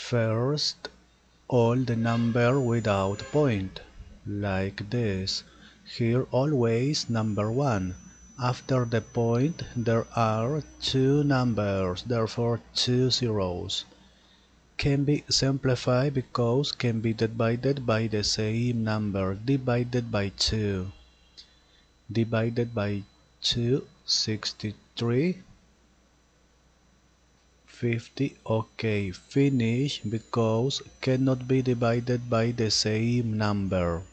First, all the number without point, like this. Here always number 1. After the point there are two numbers, therefore two zeros. Can be simplified because can be divided by the same number, divided by 2. Divided by 2, 63. 50. Okay, finish because cannot be divided by the same number.